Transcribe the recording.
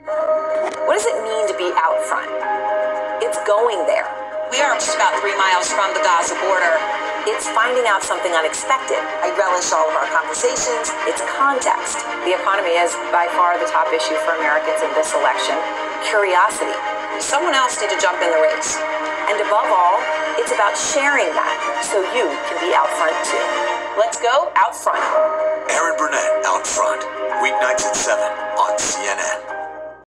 What does it mean to be out front? It's going there. We are just about 3 miles from the Gaza border. It's finding out something unexpected. I relish all of our conversations. It's context. The economy is by far the top issue for Americans in this election. Curiosity. Someone else need to jump in the race. And above all, it's about sharing that so you can be out front too. Let's go out front. Erin Burnett out front. Weeknights at 7 on CNN.